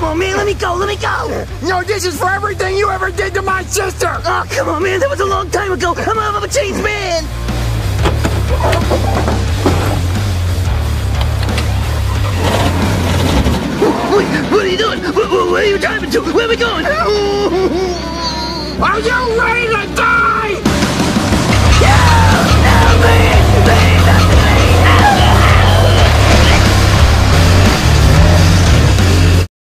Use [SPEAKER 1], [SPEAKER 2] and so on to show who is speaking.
[SPEAKER 1] come on, man, let me go, let me go!
[SPEAKER 2] No, this is for everything you ever did to my sister!
[SPEAKER 1] Oh, come on, man, that was a long time ago. I'm a changed man! Wait, what are you doing? Where are you driving to? Where are we going?
[SPEAKER 2] Are you ready to die?